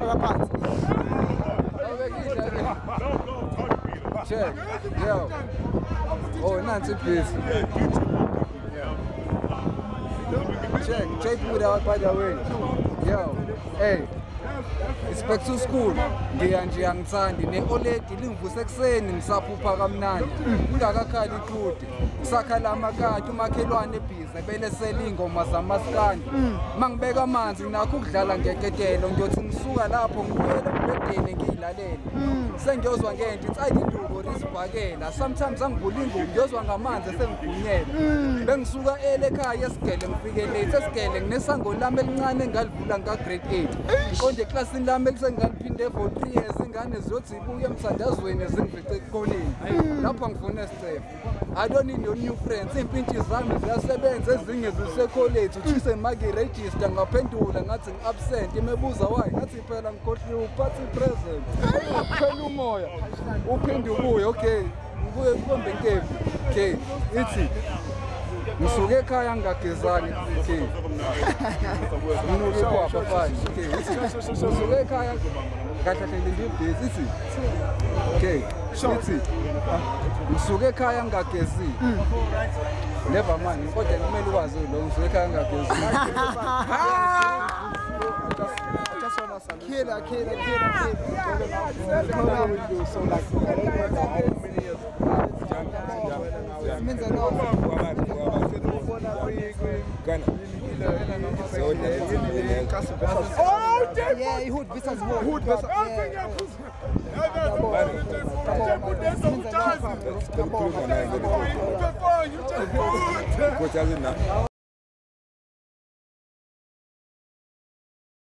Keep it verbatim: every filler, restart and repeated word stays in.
Check. Yo. Oh, Nancy, please. Check. Check food out by the way. Yo. Hey. It's back to school. Ngiya nje angithandi ne-oledi lingivuse ekuseni ngisaphupha kamnandi. Ngingakakhali iqhude. Ngisakhala amakati umakhelwane ebhizi belesela ingoma zamaskandi. Mangibeka amanzi nakho ukudlala ngeketelo ngiyothi ngisuka lapho ngibuyele embedeni ngiyilalele. Sengiyozwa ngento ithi ayindubo risibhakela. Sometimes angivula ingoma ngiyozwa ngamanzi esengigunyela. Bengisuka ele ekhaya esigele ngifike late esigele nginesango lami elincane engalivula nga grade eight. Ngiqonde eklasini lami elisengaliphinde for three years ingane ziyothi ibuye emthandazweni zingifice ekoleni. Lapho ngifuna isicebo. I don't need no new friends. Impinti zami ziyasebenza ezinye zisecollege uthise maki register ngaphendula ngathi ngiabsent imebuza why ngathi phela ngikhohliwe uphathi present. Phela umoya uphinde ubuye okay ngibuye kubombe nkevu. Okay ithi ngisuke ekhaya ngagezani okay nginoke kwapha fine okay ngisuke ekhaya kahle kahle ndibhizi ithi okay ithi ngisuke ekhaya ngagezi never mind kodwa kumele ukwazi lo ngisuke ekhaya ngagezi killer killer killer killer so like means a lot. Oh, yeah, he would visas more. Would visas. Come on, you just